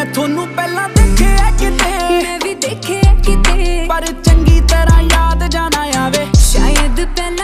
मैं थोनू पहला देखे किते, मैं भी देखे किते, पर चंगी तरह याद जाना आवे, शायद पहला